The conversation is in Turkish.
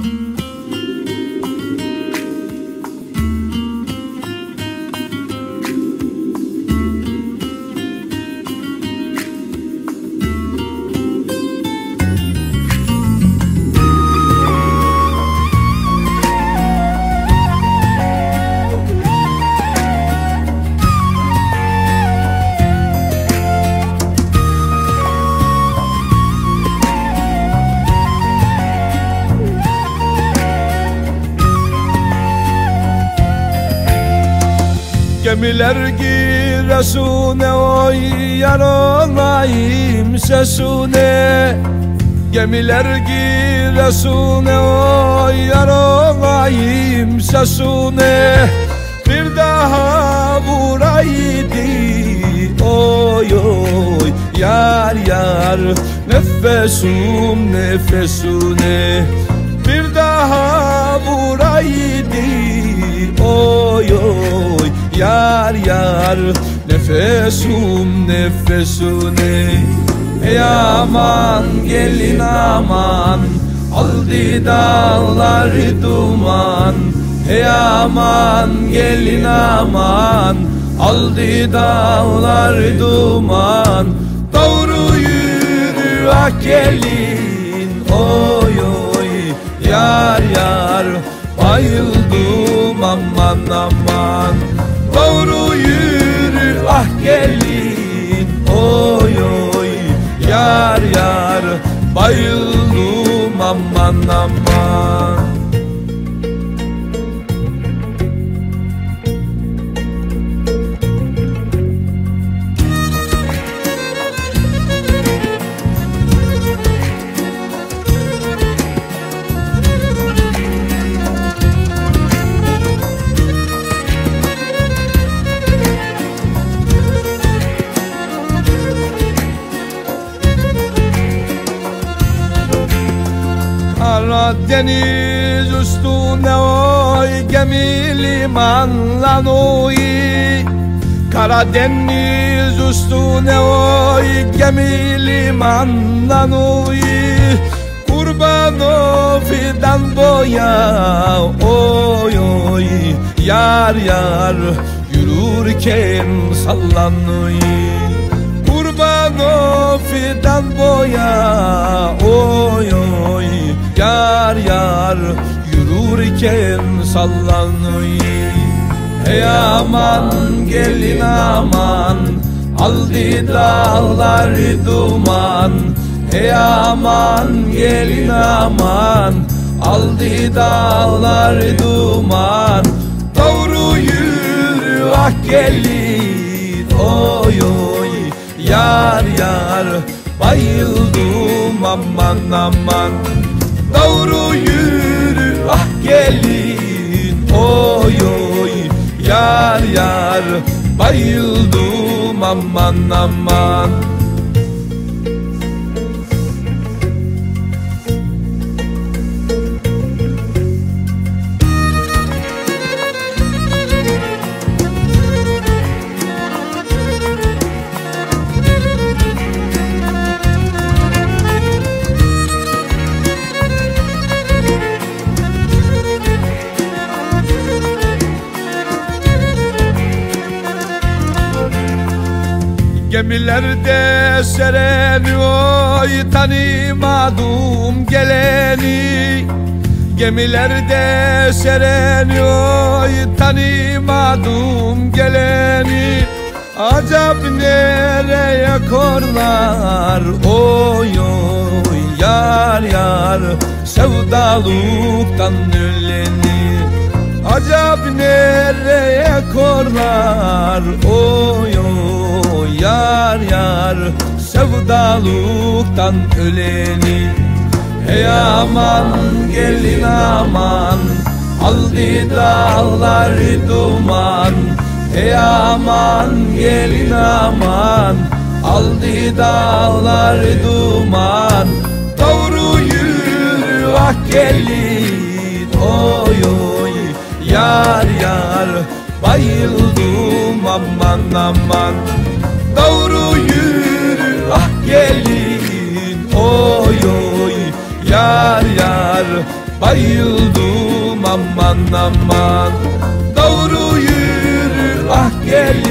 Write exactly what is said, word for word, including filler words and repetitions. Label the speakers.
Speaker 1: Gemiler Giresun'e oy yar olayım sesune. Gemiler Giresun'e oy yar olayım sesune. Bir daha vuraydı oy oy yar yar nefesum nefesune. Bir daha vuraydı oy oy yar yar nefesum nefesune. Ey aman gelin aman aldı dağları duman. Ey aman gelin aman aldı dağları duman. Doğru yürü ah gelin oy oy yar yar bayıldım aman aman. Doğru yürü ah gelin oy oy yar yar bayıldım aman aman. Karadeniz üstüne oy gemi limanlan oy. Karadeniz üstüne oy gemi limanlan oy. Kurban o fidan boya oy oy yar yar yürürken sallanıyor. Kurban o fidan boya oy oy yar yar yürürken sallanıyor. Ey aman gelin aman aldı dağları duman. Ey aman gelin aman aldı dağları duman. Doğru yürü ah gelin oy oy yar yar bayıldım aman aman. Doğru yürü ah gelin oy oy yar yar bayıldım aman aman. Gemilerde sereni oy tanımadım geleni. Gemilerde sereni oy tanımadım geleni. Acaba nereye korlar oy oy yar yar sevdalıktan öleni. Acaba nereye korlar oy oy yar yar sevdalıktan öleni. Ey aman gelin aman aldı dağları duman. Ey aman gelin aman aldı dağları duman. Doğru yürü ah gelin oy oy yar yar bayıldım aman aman. Doğru yürü ah gelin oy oy yar yar bayıldım aman aman. Doğru yürü ah gelin